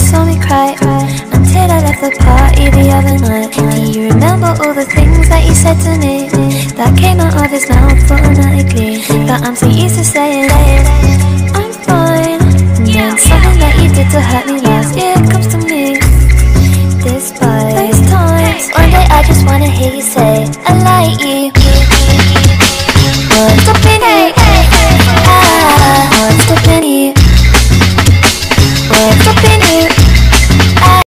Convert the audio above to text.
saw me cry until I left the party the other night. Do you remember all the things that you said to me that came out of his mouth automatically? That I'm so used to saying I'm fine, and then something that you did to hurt me last year comes to me. Despite those times, one day I just wanna hear you say